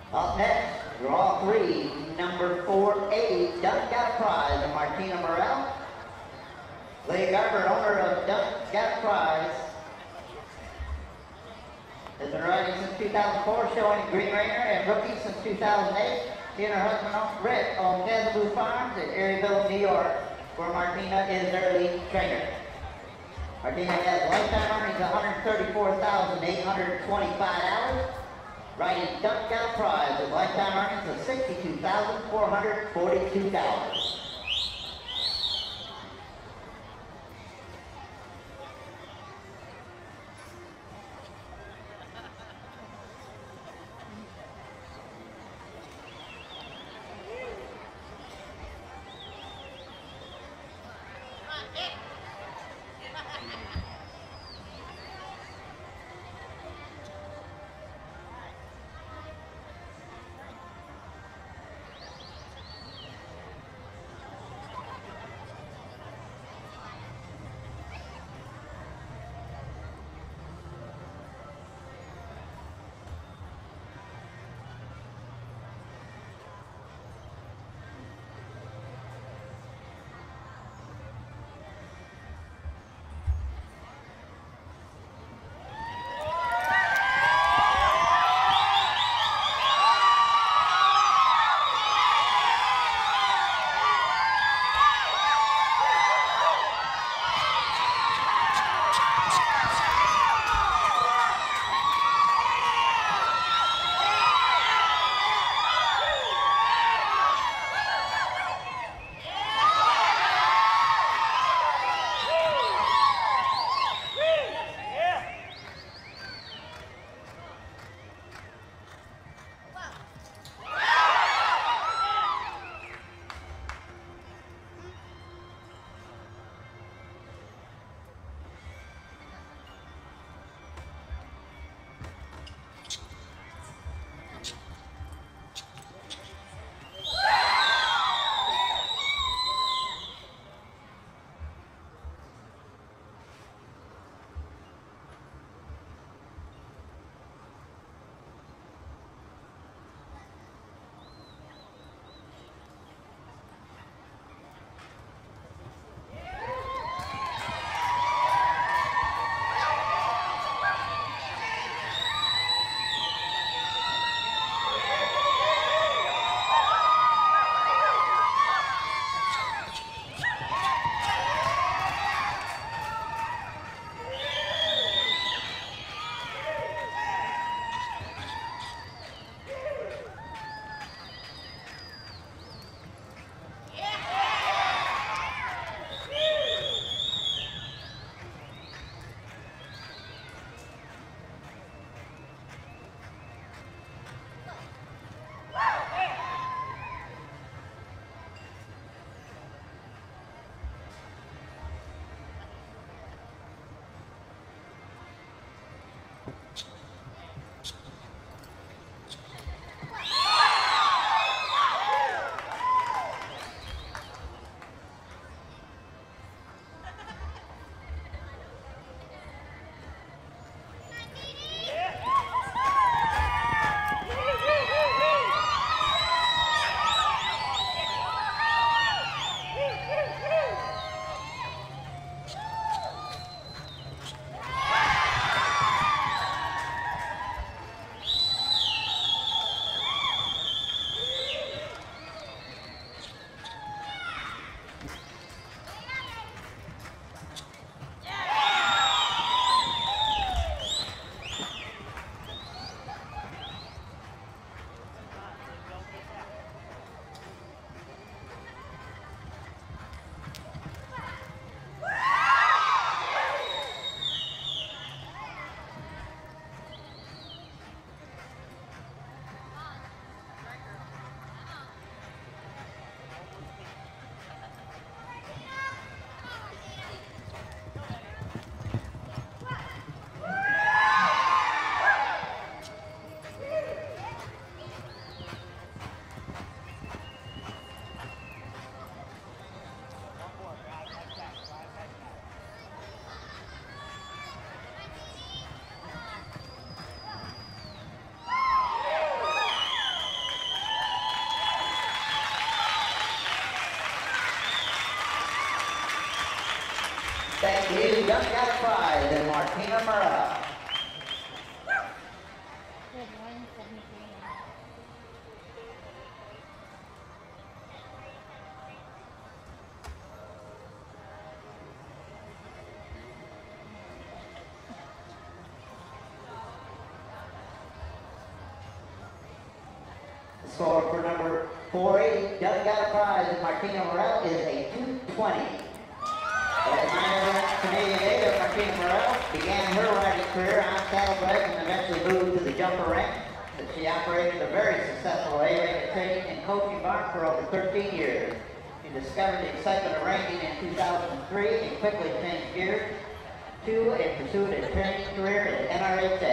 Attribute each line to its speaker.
Speaker 1: Up next, draw 3, number 480, Dunk got a prize of Martina Morell. Lee Garber, owner of Dunk got a prize. Has been riding since 2004, showing in Green Ranger, and rookie since 2008. She and her husband Rick own Casaboo Farms in Erie, New York, where Martina is their lead trainer. Martina has lifetime earnings of $134,825. Riding Dunk got a prize with lifetime earnings of $62,442. just got a prize in Martina Morell. The score for number 480, just got a prize in Martina Morell, is a 220. At the Canadian Day of Martina Morell began her riding career on saddlebags and eventually moved to the jumper rank. She operated a very successful A-rated training and coaching barn for over 13 years. She discovered the excitement of ranking in 2003 and quickly changed gears to and pursued a training career at NRHS.